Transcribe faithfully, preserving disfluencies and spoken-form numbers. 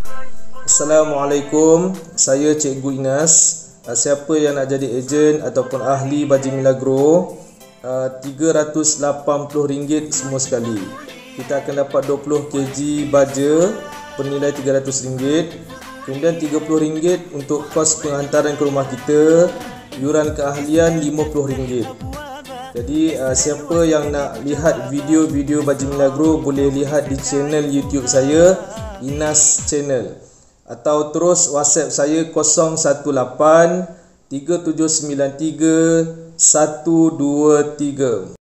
Assalamualaikum, saya Cikgu Inas. Siapa yang nak jadi ejen ataupun ahli Baja Milagro, tiga ratus lapan puluh ringgit semua sekali. Kita akan dapat dua puluh kilogram baja bernilai tiga ratus ringgit. Kemudian tiga puluh ringgit untuk kos penghantaran ke rumah kita. Yuran keahlian lima puluh ringgit. Jadi siapa yang nak lihat video-video Baja Milagro boleh lihat di channel YouTube saya, Inas Channel. Atau terus WhatsApp saya kosong satu lapan tiga tujuh sembilan tiga satu dua tiga.